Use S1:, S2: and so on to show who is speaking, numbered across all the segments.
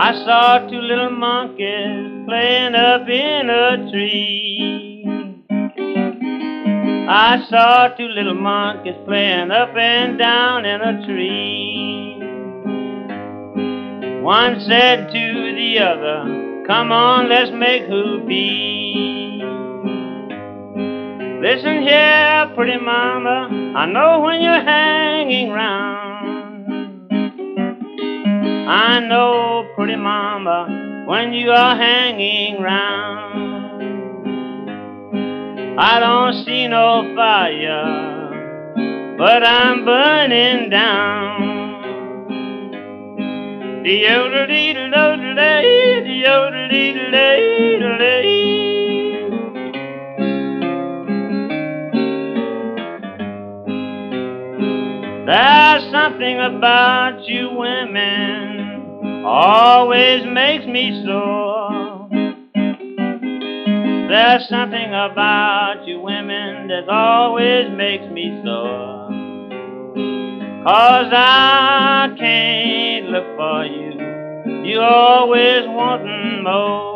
S1: I saw two little monkeys playing up in a tree. I saw two little monkeys playing up and down in a tree. One said to the other, come on, let's make whoopee. Listen here, pretty mama, I know when you're hanging round. I know, pretty mama, when you are hanging round. I don't see no fire, but I'm burning down. There's something about you women always makes me sore. There's something about you women that always makes me sore. 'Cause I can't look for you, you always wanting more.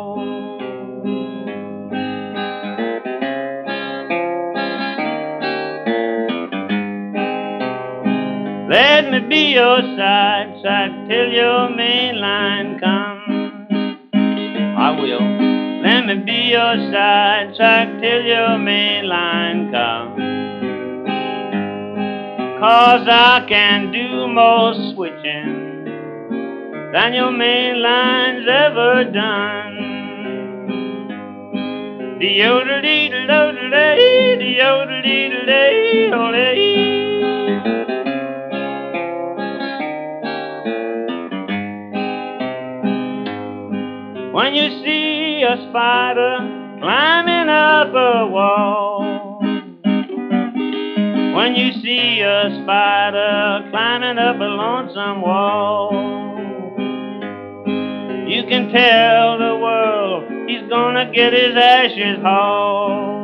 S1: Let me be your sidetrack till your main line comes. I will. Let me be your sidetrack till your main line comes. 'Cause I can do more switching than your main line's ever done. When you see a spider climbing up a wall, when you see a spider climbing up a lonesome wall, you can tell the world he's gonna get his ashes hauled.